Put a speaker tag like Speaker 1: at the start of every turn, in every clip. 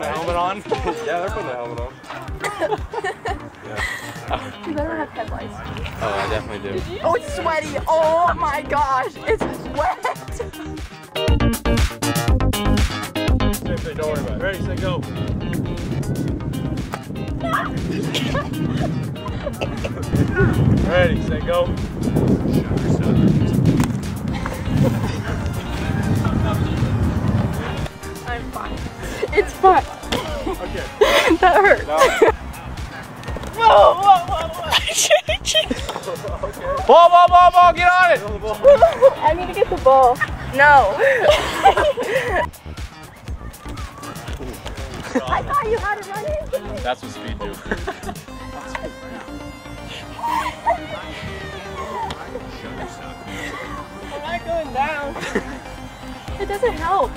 Speaker 1: the helmet on?
Speaker 2: Yeah, they're putting the helmet on.
Speaker 3: You better have headlights.
Speaker 1: Oh, I definitely do.
Speaker 3: Oh, it's sweaty. Oh my gosh, it's wet.
Speaker 2: Same thing, don't worry about it. Ready, set, go. Ready, set, go.
Speaker 3: I'm fine. It's fine.
Speaker 2: Okay.
Speaker 3: That hurt.
Speaker 2: No.
Speaker 3: Whoa.
Speaker 1: Ball, get on it!
Speaker 3: I need to get the ball. No. I thought you had it running.
Speaker 1: That's what speed do.
Speaker 3: I'm not going down. It doesn't help.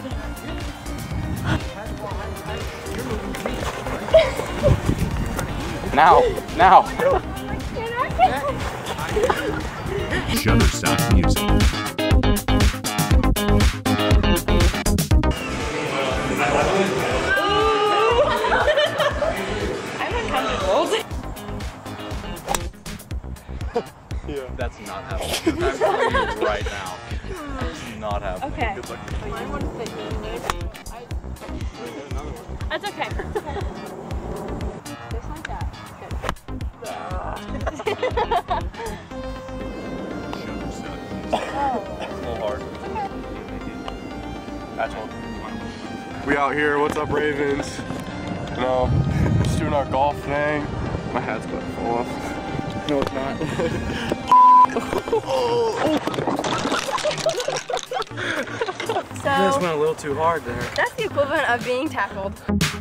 Speaker 1: Now.
Speaker 4: Shutterstock Music.
Speaker 3: I'm uncomfortable.
Speaker 2: Yeah.
Speaker 1: That's not happening. I'm telling you right now. It's not happening.
Speaker 3: Okay.
Speaker 1: Good luck.
Speaker 3: Mine wouldn't fit you anyway. That's okay. Just like that. Good.
Speaker 1: It's a little hard. That's all.
Speaker 2: We out here, what's up Ravens? You know, just doing our golf thing. My hat's about to fall off.
Speaker 1: No, it's not.
Speaker 3: So,
Speaker 1: This went a little too hard there.
Speaker 3: that's the equivalent of being tackled.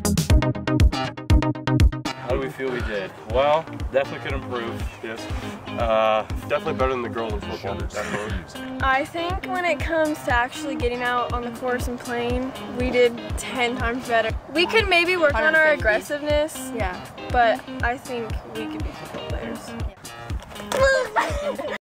Speaker 1: How do we feel we did? Well, definitely could improve.
Speaker 2: Yes. Definitely better than the girls in football. Definitely.
Speaker 5: I think when it comes to actually getting out on the course and playing, we did 10 times better. We could maybe work on our
Speaker 3: 150.
Speaker 5: aggressiveness,
Speaker 3: Yeah.
Speaker 5: but I think we could be football players.